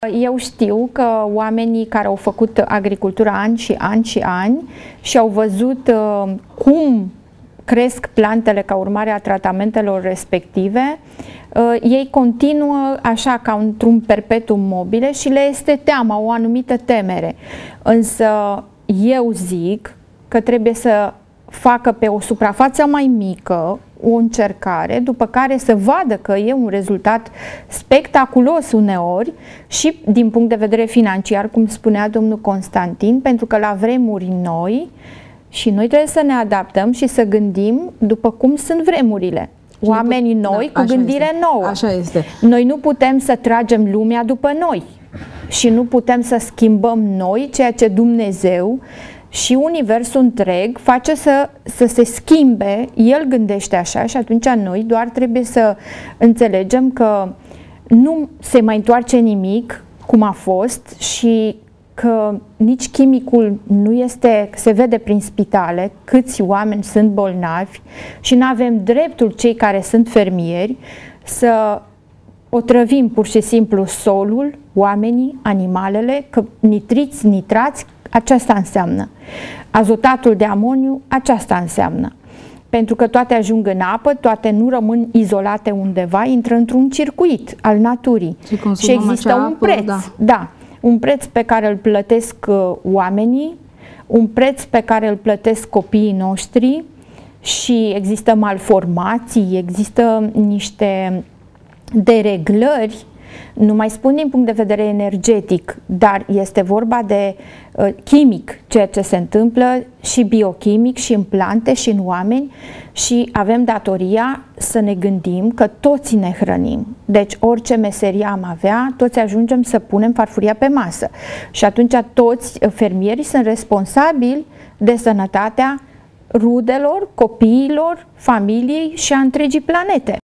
Eu știu că oamenii care au făcut agricultură ani și ani și ani și au văzut cum cresc plantele ca urmare a tratamentelor respective, ei continuă așa ca într-un perpetuum mobile și le este teama, o anumită temere. Însă eu zic că trebuie să facă pe o suprafață mai mică o încercare, după care să vadă că e un rezultat spectaculos uneori și din punct de vedere financiar, cum spunea domnul Constantin, pentru că la vremuri noi și noi trebuie să ne adaptăm și să gândim după cum sunt vremurile. Oamenii noi cu gândire nouă. Așa este. Noi nu putem să tragem lumea după noi și nu putem să schimbăm noi ceea ce Dumnezeu și universul întreg face să se schimbe. El gândește așa și atunci noi doar trebuie să înțelegem că nu se mai întoarce nimic cum a fost și că nici chimicul nu este, se vede prin spitale câți oameni sunt bolnavi și nu avem dreptul, cei care sunt fermieri, să otrăvim pur și simplu solul, oamenii, animalele, că nitriți, nitrați, aceasta înseamnă. Azotatul de amoniu, aceasta înseamnă. Pentru că toate ajung în apă, toate nu rămân izolate undeva, intră într-un circuit al naturii. Și există un preț. Da, un preț pe care îl plătesc oamenii, un preț pe care îl plătesc copiii noștri și există malformații, există niște dereglări, nu mai spun din punct de vedere energetic, dar este vorba de chimic, ceea ce se întâmplă și biochimic și în plante și în oameni și avem datoria să ne gândim că toți ne hrănim. Deci orice meserie am avea, toți ajungem să punem farfuria pe masă. Și atunci toți fermierii sunt responsabili de sănătatea rudelor, copiilor, familiei și a întregii planete.